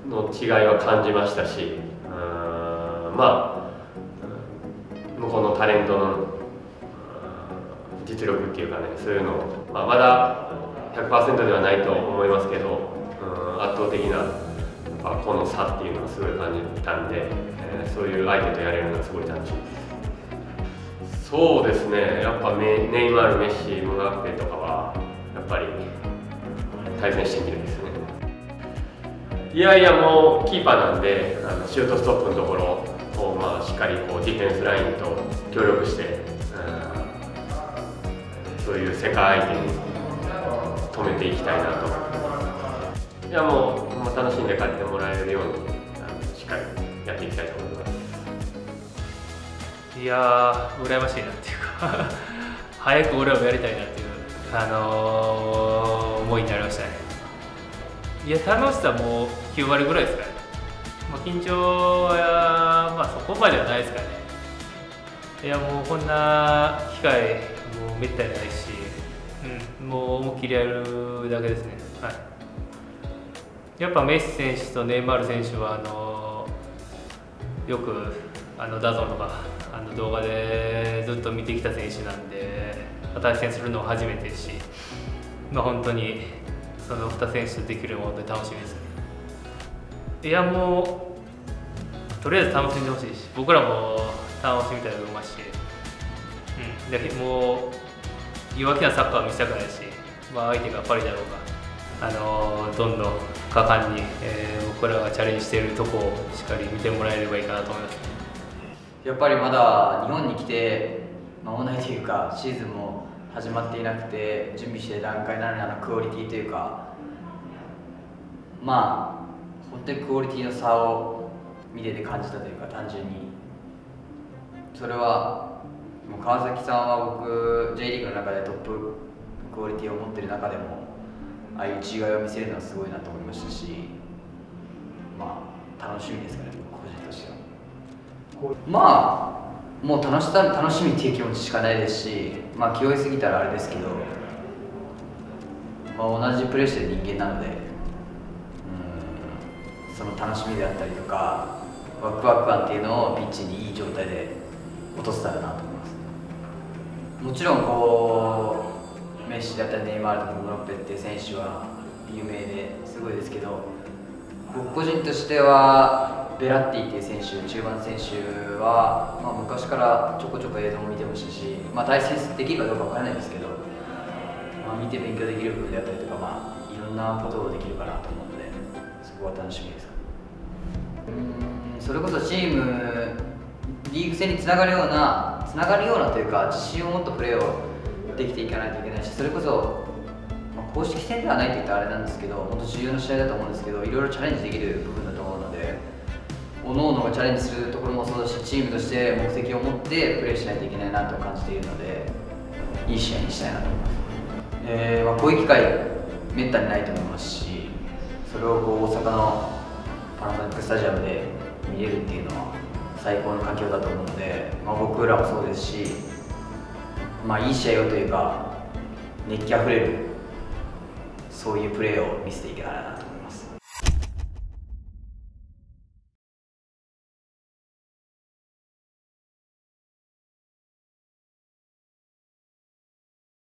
の違いは感じましたし、まあ向こうのタレントの実力っていうかね、そういうのを、まだ 100% ではないと思いますけど、圧倒的なこの差っていうのはすごい感じたんで、そういう相手とやれるのがすごい楽しいです。そうですね、やっぱネイマール、メッシ、ムバッペとかはやっぱり対戦してみるんですね。いやいや、もうキーパーなんでシュートストップのところを、しっかりこうディフェンスラインと協力して、そういう世界相手に止めていきたいなと。いや、もう楽しんで帰ってもらえるようにしっかりやっていきたいと思います。 いやー、羨ましいなっていうか早く俺らもやりたいなっていう、思いになりましたね。いや、楽しさもう9割ぐらいですかね。緊張は、そこまではないですかね。いや、もうこんな機会もうめったにないし、もう思いっきりやるだけですね。はい、やっぱメッシ選手とネイマール選手はよくダゾンとか動画でずっと見てきた選手なんで、対戦するのは初めてですし、本当にその2選手とできるのは本当に楽しみですね。いや、もうとりあえず楽しんでほしいし、僕らも楽しみたいと思いますし、でもう弱気なサッカーを見せたくないし、相手がパリだろうがどんどん果敢に、僕らがチャレンジしているところをしっかり見てもらえればいいかなと思います。 やっぱりまだ日本に来て間もないというか、シーズンも始まっていなくて準備している段階なのにクオリティというか、本当にクオリティの差を見てて感じたというか、単純にそれはもう川崎さんは僕 J リーグの中でトップクオリティを持っている中でもああいう違いを見せるのはすごいなと思いましたし、楽しみですかね、個人としては。もう楽しみっていう気持ちしかないですし、気負いすぎたらあれですけど、同じプレーしてる人間なので、その楽しみであったりとかワクワク感っていうのをピッチにいい状態で落とせたらなと思います。もちろんメッシだったりネイマールとかムバッペっていう選手は有名ですごいですけど、僕個人としてはベラッティっていう選手、中盤選手は、昔からちょこちょこ映像も見てましたし、対戦できるかどうかわからないんですけど、見て勉強できる部分であったりとか、いろんなことをできるかなと思うので、そこは楽しみです。それこそチームリーグ戦につながるようなというか、自信を持ったプレーをできていかないといけないし、それこそ、公式戦ではないといったらあれなんですけど、本当重要な試合だと思うんですけど、いろいろチャレンジできる部分だと思うので、各々がチャレンジするところもそうだし、チームとして目的を持ってプレーしないといけないなと感じているので、いい試合にしたいなと思います。こういう機会めったにないと思いますし、それを大阪のパナソニックスタジアムで見れるっていうのは最高の環境だと思うので、僕らもそうですし、いい試合をというか熱気あふれるそういうプレーを見せていけたらなと。